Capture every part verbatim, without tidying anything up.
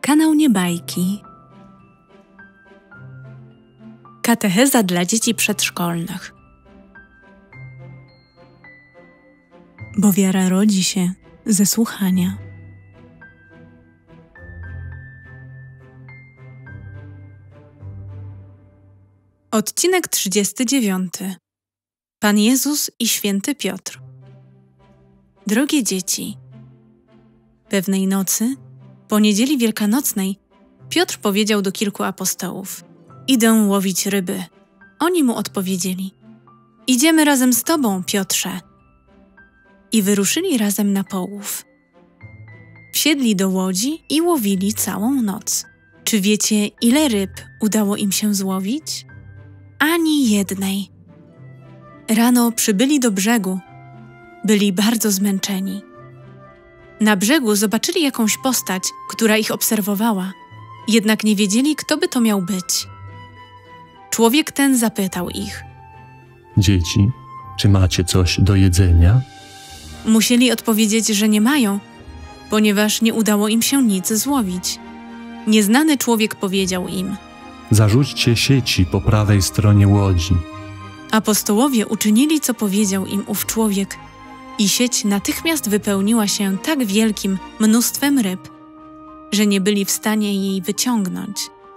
Kanał Niebajki. Katecheza dla dzieci przedszkolnych. Bo wiara rodzi się ze słuchania. Odcinek trzydziesty dziewiąty. Pan Jezus i święty Piotr. Drogie dzieci, pewnej nocy, po niedzieli wielkanocnej, Piotr powiedział do kilku apostołów: idę łowić ryby. Oni mu odpowiedzieli: idziemy razem z tobą, Piotrze. I wyruszyli razem na połów. Wsiedli do łodzi i łowili całą noc. Czy wiecie, ile ryb udało im się złowić? Ani jednej. Rano przybyli do brzegu. Byli bardzo zmęczeni. Na brzegu zobaczyli jakąś postać, która ich obserwowała, jednak nie wiedzieli, kto by to miał być. Człowiek ten zapytał ich: Dzieci, czy macie coś do jedzenia? Musieli odpowiedzieć, że nie mają, ponieważ nie udało im się nic złowić. Nieznany człowiek powiedział im: Zarzućcie sieci po prawej stronie łodzi. Apostołowie uczynili, co powiedział im ów człowiek, i sieć natychmiast wypełniła się tak wielkim mnóstwem ryb, że nie byli w stanie jej wyciągnąć.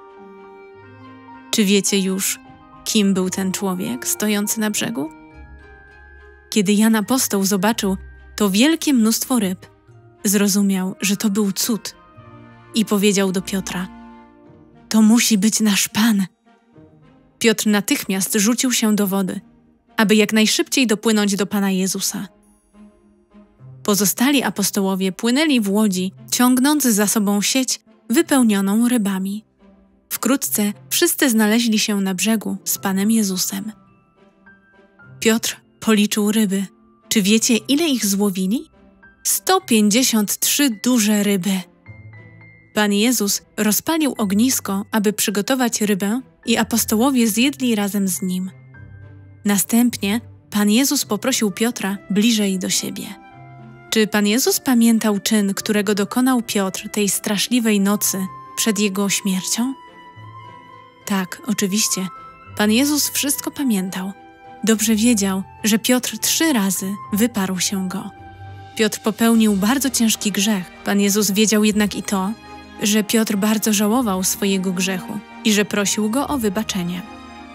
Czy wiecie już, kim był ten człowiek stojący na brzegu? Kiedy Jan apostoł zobaczył to wielkie mnóstwo ryb, zrozumiał, że to był cud i powiedział do Piotra: to musi być nasz Pan. Piotr natychmiast rzucił się do wody, aby jak najszybciej dopłynąć do Pana Jezusa. Pozostali apostołowie płynęli w łodzi, ciągnąc za sobą sieć wypełnioną rybami. Wkrótce wszyscy znaleźli się na brzegu z Panem Jezusem. Piotr policzył ryby. Czy wiecie, ile ich złowili? sto pięćdziesiąt trzy duże ryby. Pan Jezus rozpalił ognisko, aby przygotować rybę, i apostołowie zjedli razem z nim. Następnie Pan Jezus poprosił Piotra bliżej do siebie. Czy Pan Jezus pamiętał czyn, którego dokonał Piotr tej straszliwej nocy przed jego śmiercią? Tak, oczywiście. Pan Jezus wszystko pamiętał. Dobrze wiedział, że Piotr trzy razy wyparł się go. Piotr popełnił bardzo ciężki grzech. Pan Jezus wiedział jednak i to, że Piotr bardzo żałował swojego grzechu i że prosił go o wybaczenie.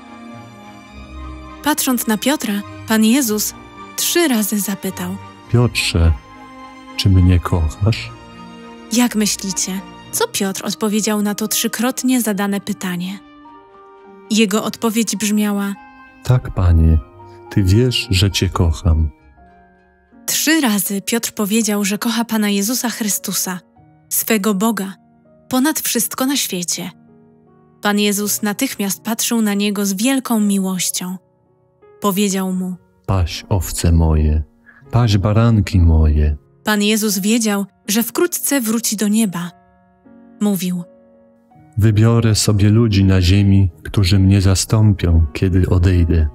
Patrząc na Piotra, Pan Jezus trzy razy zapytał: Piotrze, czy mnie kochasz? Jak myślicie, co Piotr odpowiedział na to trzykrotnie zadane pytanie? Jego odpowiedź brzmiała: Tak, Panie, Ty wiesz, że Cię kocham. Trzy razy Piotr powiedział, że kocha Pana Jezusa Chrystusa, swego Boga, ponad wszystko na świecie. Pan Jezus natychmiast patrzył na niego z wielką miłością. Powiedział mu: Paś owce moje, paś baranki moje. Pan Jezus wiedział, że wkrótce wróci do nieba. Mówił: Wybiorę sobie ludzi na ziemi, którzy mnie zastąpią, kiedy odejdę.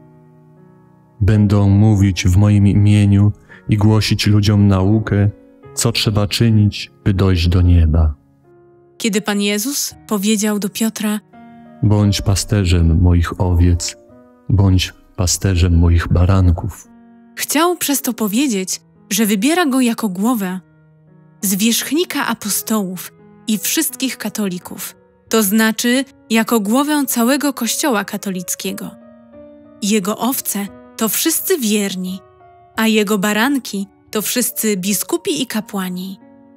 Będą mówić w moim imieniu i głosić ludziom naukę, co trzeba czynić, by dojść do nieba. Kiedy Pan Jezus powiedział do Piotra: Bądź pasterzem moich owiec, bądź pasterzem moich baranków. Chciał przez to powiedzieć, że wybiera go jako głowę, zwierzchnika apostołów i wszystkich katolików, to znaczy jako głowę całego Kościoła katolickiego. Jego owce to wszyscy wierni, a jego baranki to wszyscy biskupi i kapłani.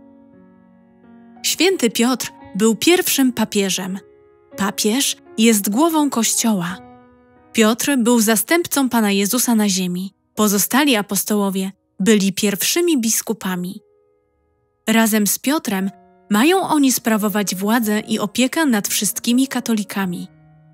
Święty Piotr był pierwszym papieżem. Papież jest głową Kościoła. Piotr był zastępcą Pana Jezusa na ziemi. Pozostali apostołowie byli pierwszymi biskupami. Razem z Piotrem mają oni sprawować władzę i opiekę nad wszystkimi katolikami.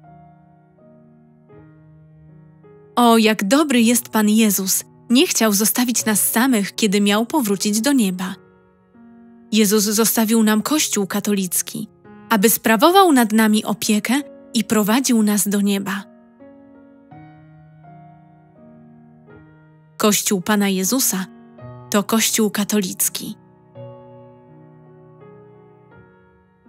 O, jak dobry jest Pan Jezus! Nie chciał zostawić nas samych, kiedy miał powrócić do nieba. Jezus zostawił nam Kościół katolicki, aby sprawował nad nami opiekę i prowadził nas do nieba. Kościół Pana Jezusa to Kościół katolicki.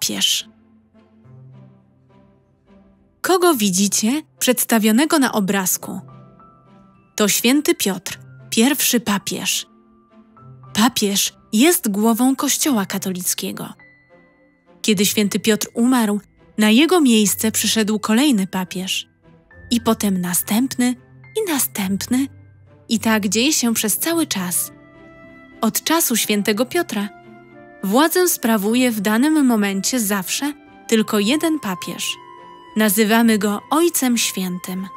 papież. Kogo widzicie przedstawionego na obrazku? To święty Piotr, pierwszy papież. Papież jest głową Kościoła katolickiego. Kiedy święty Piotr umarł, na jego miejsce przyszedł kolejny papież. I potem następny, i następny. I tak dzieje się przez cały czas. Od czasu świętego Piotra władzę sprawuje w danym momencie zawsze tylko jeden papież. Nazywamy go Ojcem Świętym.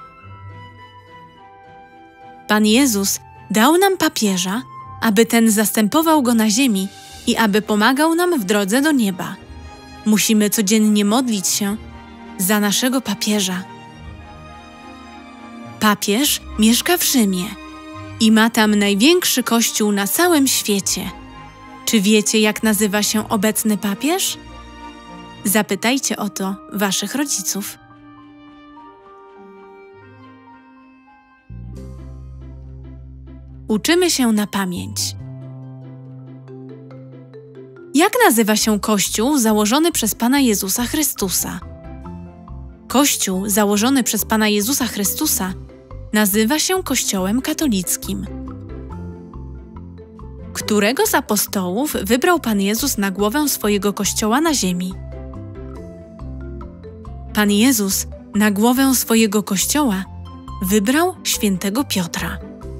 Pan Jezus dał nam papieża, aby ten zastępował go na ziemi i aby pomagał nam w drodze do nieba. Musimy codziennie modlić się za naszego papieża. Papież mieszka w Rzymie i ma tam największy kościół na całym świecie. Czy wiecie, jak nazywa się obecny papież? Zapytajcie o to waszych rodziców. Uczymy się na pamięć. Jak nazywa się Kościół założony przez Pana Jezusa Chrystusa? Kościół założony przez Pana Jezusa Chrystusa nazywa się Kościołem katolickim. Którego z apostołów wybrał Pan Jezus na głowę swojego Kościoła na ziemi? Pan Jezus na głowę swojego Kościoła wybrał świętego Piotra.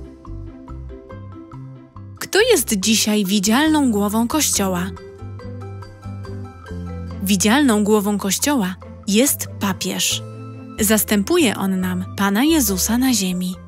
Kto jest dzisiaj widzialną głową Kościoła? Widzialną głową Kościoła jest papież. Zastępuje on nam Pana Jezusa na ziemi.